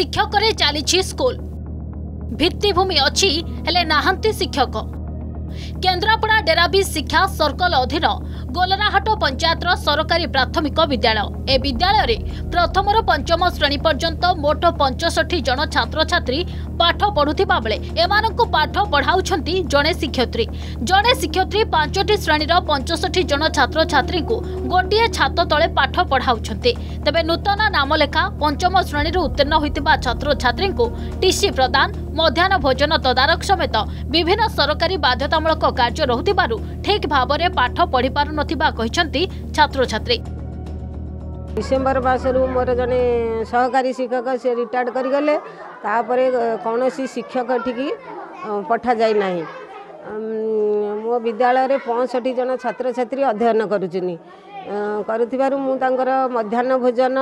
शिक्षक रे चली स्कूल भित्तिभूमि अच्छी हेले नाहंती शिक्षक। केन्द्रापड़ा डेराबी शिक्षा सर्कल अधीन गोलराहाट पंचायत सरकारी प्राथमिक विद्यालय ए विद्यालय रे प्रथम पंचम श्रेणी पर्यंत मोट 65 जन छात्र छात्री पाठ पढ़ुथिबा बेले एमानंकु पाठ पढ़ाउछंती जणे शिक्षयित्री। जणे शिक्षयित्री 5टी श्रेणीर 65 जन छात्र छात्री को गोटिए छात तले पाठ पढ़ाउछंती। तबे नूतन नामलेखा पंचम श्रेणी उत्तीर्ण होइतिबा छात्र छात्री को टीसी प्रदान मध्याह्न भोजन तदारक समेत विभिन्न सरकारी बाध्यतामूलक कार्य रहुतिबारु ठीक भावरे पाठ पढ़ी पारु नथिबा कहिसंती छात्र छात्री। डिसेम्बर मासरू मोर जने सहकारी शिक्षक से रिटायर्ड कर गले तापरे कौन शिक्षक ठीक पठा जाए ना। मो विद्यालय रे 65 जन छात्र छात्री अध्ययन करुथिबारु मु तांकर मध्याह्न भोजन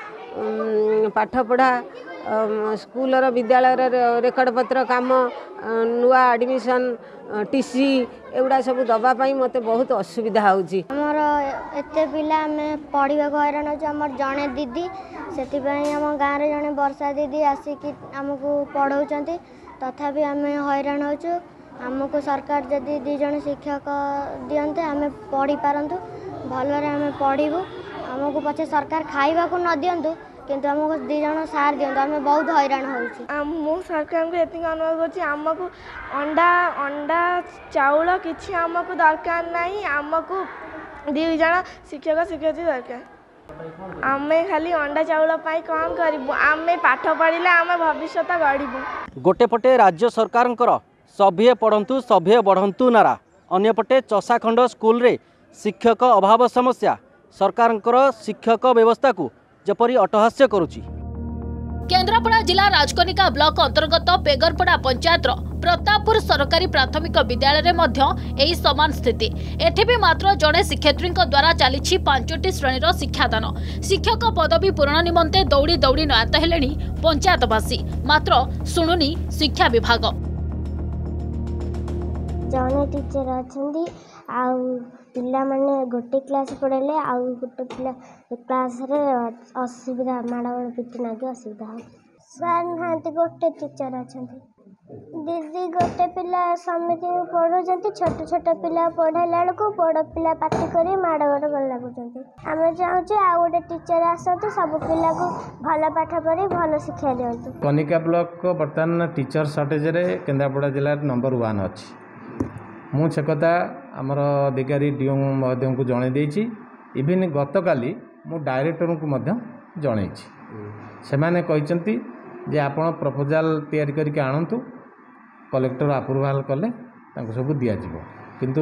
पाठ पढ़ा स्कूलर विद्यालय रेकर्ड पत्र काम नुआ एडमिशन टीसी एगुड़ा सब दवाई मत बहुत असुविधा होउची। हमर एते पिला हमें पढ़ा को हैरान हो हमर जने दीदी से आम गाँव रे जने वर्षा दीदी आसिक आमको पढ़ाउछंती तथापि आम हैरान होचु। आमको सरकार जदि 2 जन शिक्षक दियंते आम पढ़ी पारंतु भलरे आम पढ़िबू। आमको पछे सरकार खाइबा को न दियंतु किंतु आमको 2 जन सार दियंतु आम बहुत हैरान होउछु। मु सरकार को एति अनुरोध करछि आमको अंडा अंडा चाउल किछि आमको दरकार नाही। आमको 2 जन शिक्षक शिक्षयित्री दरकार। आमे खाली अंडा चाउल पाई काम करिबु। आमे पाठ पढ़िले आमे भविष्य गढ़िबु। गोटे पटे राज्य सरकारंकर सभ्य पढ़ंतु सभ्य बढ़ंतु नारा अन्यपटे चषाखंड स्कूल रे शिक्षक अभाव समस्या सरकारंकर शिक्षक व्यवस्था को जपरी अटहास्य करुची। केन्द्रापड़ा जिला राजकनिका ब्लॉक अंतर्गत पेगरपड़ा पंचायत प्रतापपुर सरकारी प्राथमिक विद्यालय रे मध्य एही समान स्थिति। एठी भी मात्र जड़े शिक्षयित्री द्वारा चली 5टी श्रेणीर शिक्षादान। शिक्षक पदवी पूरण निमंते दौड़ी दौड़ी नयात हेलेनी पंचायतवासी मात्र शुणुनी शिक्षा विभाग। जने टीचर अछंदी आउ पिला माने गोटे क्लास पढ़ले आउ गोटे पिला क्लास रे असुविधा माड़ा पिटी नागे असुविधा सर हांती गोटे टीचर अछंदी। दीदी गोटे पिला समिति पढ़ो जंती छोट छोट पिला पढ़ाइला को बड़ पिला पाटी करी माड़ा बड़ गल लागुचंती। आमे चाहूचे आ गोटे टीचर आसते सब पिला को भल पाठ पढ़ी भल शिक्षा दियंतु। कनिका ब्लॉक को वर्तमान टीचर शॉर्टेज रे केन्द्रापड़ा जिला नंबर 1 अछि। मु से कथा आमर अधिकारी डीओ महोदय को जणे देछि। इवन गतकाली मु डायरेक्टर को मध्य जणैछि। से माने कहिसंती जे आपण प्रपोजल तैयारी करके आणंतु कलेक्टर अप्रूवल कले तांको सब दिया जिवो। किंतु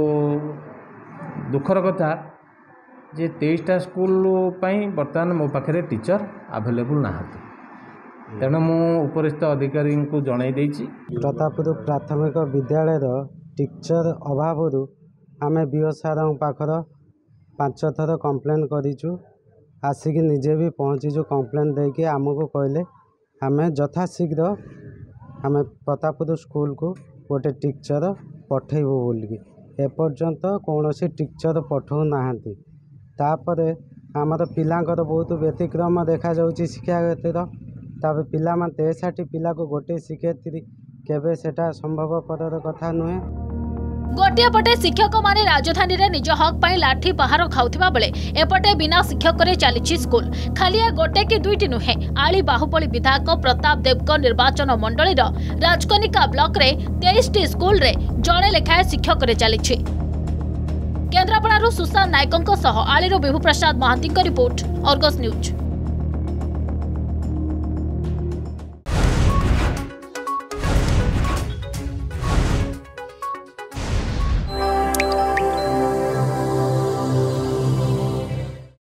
दुखर कथा जे 23टा स्कूल पई वर्तमान मो पाखरे टीचर अवेलेबल नाहंती। तेणु मु उपरिस्थ अधिकारी को जणाई देछि। प्रतापपुर प्राथमिक विद्यालय टीचर अभाव आमे बीओ सार पाखर 5 थर कंप्लेन करिचु। आसिक निजे भी पहुँचीचु कंप्लेन देके आमको कहले आमे यथाशीघ्र आमे प्रतापपुर स्कूल को गोटे टीचर पठेबू बोलिकी एपर्यंत कौन टीचर पठौ नाहांती। तापरे आमर पिलांकर बहुत व्यतिक्रम देखा जाउची शिक्षागतिर। तापर पिला मान 63 पिला को गोटे शिक्षयित्री केबे सेटा संभवपर कथा नुहे। गोटे पटे शिक्षक माने राजधानी रे निज हक पाई लाठी पहाड़ खाउथिबा बेले एपटे बिना शिक्षक रे चली स्कूल। खाली गोटे कि 2टी नुहे। आली बाहुबली विधायक प्रताप देवक निर्वाचन मंडली राजकनिका ब्लॉक रे 23टी स्कूल रे जड़े लेखाए शिक्षक रे चली। केन्द्रापड़ा सुशांत नायकों सह आलीर Bibhu Prasad Mohanty report Argus news.